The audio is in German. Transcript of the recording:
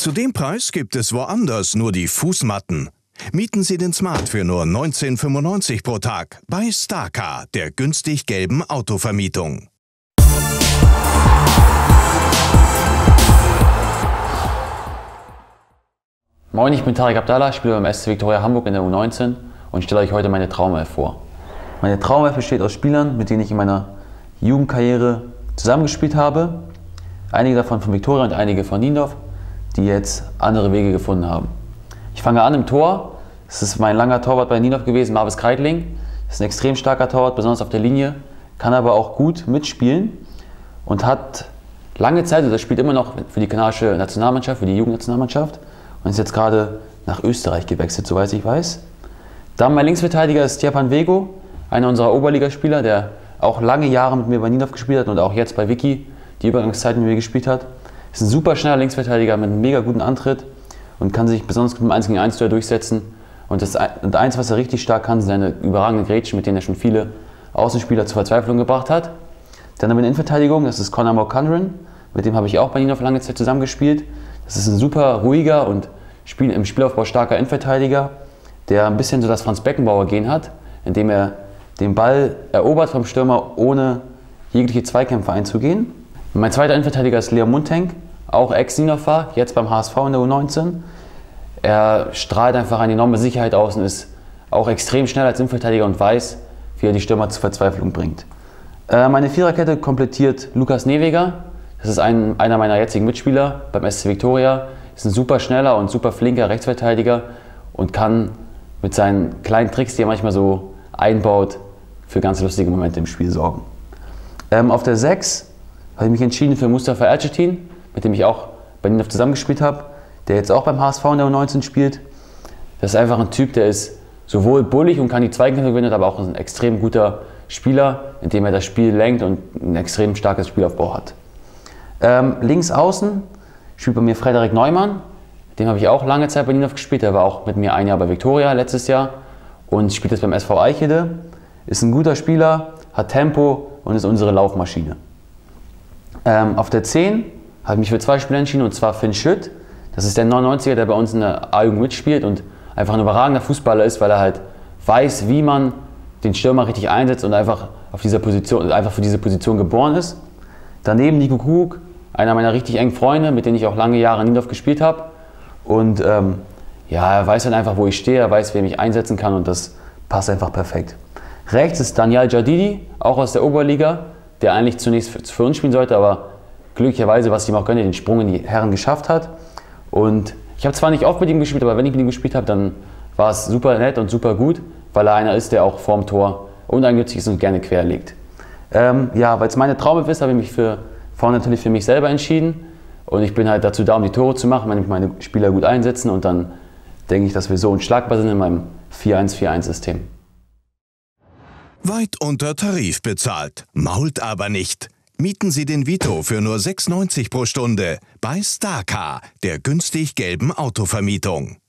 Zu dem Preis gibt es woanders nur die Fußmatten. Mieten Sie den Smart für nur 19,95 € pro Tag bei Starcar, der günstig gelben Autovermietung. Moin, ich bin Tarek Abdallah, spiele beim SC Viktoria Hamburg in der U19 und stelle euch heute meine Traumelf vor. Meine Traumelf besteht aus Spielern, mit denen ich in meiner Jugendkarriere zusammengespielt habe. Einige davon von Viktoria und einige von Niendorf, die jetzt andere Wege gefunden haben. Ich fange an im Tor. Das ist mein langer Torwart bei Niendorf gewesen, Marvis Kreitling. Das ist ein extrem starker Torwart, besonders auf der Linie, kann aber auch gut mitspielen und hat lange Zeit, also spielt immer noch für die kanadische Nationalmannschaft, für die Jugendnationalmannschaft und ist jetzt gerade nach Österreich gewechselt, soweit ich weiß. Dann mein Linksverteidiger ist Stjepan Vego, einer unserer Oberligaspieler, der auch lange Jahre mit mir bei Niendorf gespielt hat und auch jetzt bei Vicky die Übergangszeit mit mir gespielt hat. Ist ein super schneller Linksverteidiger mit einem mega guten Antritt und kann sich besonders mit dem 1 gegen 1 Duell durchsetzen. Und eins, was er richtig stark kann, sind seine überragenden Grätschen, mit denen er schon viele Außenspieler zur Verzweiflung gebracht hat. Dann haben wir eine Innenverteidigung, das ist Conor McCundren, mit dem habe ich auch bei Niendorf lange Zeit zusammengespielt. Das ist ein super ruhiger und im Spielaufbau starker Innenverteidiger, der ein bisschen so das Franz Beckenbauer-Gen hat, indem er den Ball erobert vom Stürmer, ohne jegliche Zweikämpfe einzugehen. Mein zweiter Innenverteidiger ist Leon Muntenk, auch Ex-Niendorfer, jetzt beim HSV in der U19. Er strahlt einfach eine enorme Sicherheit aus und ist auch extrem schnell als Innenverteidiger und weiß, wie er die Stürmer zur Verzweiflung bringt. Meine Viererkette komplettiert Lukas Neweger. Das ist einer meiner jetzigen Mitspieler beim SC Viktoria. Ist ein super schneller und super flinker Rechtsverteidiger und kann mit seinen kleinen Tricks, die er manchmal so einbaut, für ganz lustige Momente im Spiel sorgen. Auf der 6 habe ich mich entschieden für Mustafa Ercetin, mit dem ich auch bei Niendorf zusammengespielt habe, der jetzt auch beim HSV in der U19 spielt. Das ist einfach ein Typ, der ist sowohl bullig und kann die Zweikämpfe gewinnen, aber auch ein extrem guter Spieler, indem er das Spiel lenkt und ein extrem starkes Spielaufbau hat. Links außen spielt bei mir Frederik Neumann, mit dem habe ich auch lange Zeit bei Niendorf gespielt, der war auch mit mir ein Jahr bei Viktoria letztes Jahr und spielt jetzt beim SV Eichede. Ist ein guter Spieler, hat Tempo und ist unsere Laufmaschine. Auf der 10 habe ich mich für zwei Spieler entschieden, und zwar Finn Schütt. Das ist der 99er, der bei uns in der A-Jugend mitspielt und einfach ein überragender Fußballer ist, weil er halt weiß, wie man den Stürmer richtig einsetzt und einfach für diese Position geboren ist. Daneben Nico Krug, einer meiner richtig engen Freunde, mit denen ich auch lange Jahre in Niendorf gespielt habe. Und ja, er weiß dann einfach, wo ich stehe, er weiß, wer mich einsetzen kann und das passt einfach perfekt. Rechts ist Daniel Jadidi, auch aus der Oberliga, der eigentlich zunächst für uns spielen sollte, aber glücklicherweise, was ich ihm auch gönne, den Sprung in die Herren geschafft hat. Und ich habe zwar nicht oft mit ihm gespielt, aber wenn ich mit ihm gespielt habe, dann war es super nett und super gut, weil er einer ist, der auch vorm Tor uneigennützig ist und gerne querlegt. Ja, weil es meine Traumelf ist, habe ich mich vorne natürlich für mich selber entschieden. Und ich bin halt dazu da, um die Tore zu machen, wenn ich meine Spieler gut einsetzen. Und dann denke ich, dass wir so unschlagbar sind in meinem 4-1-4-1-System. Weit unter Tarif bezahlt, mault aber nicht. Mieten Sie den Vito für nur 6,90 € pro Stunde bei Starcar, der günstig gelben Autovermietung.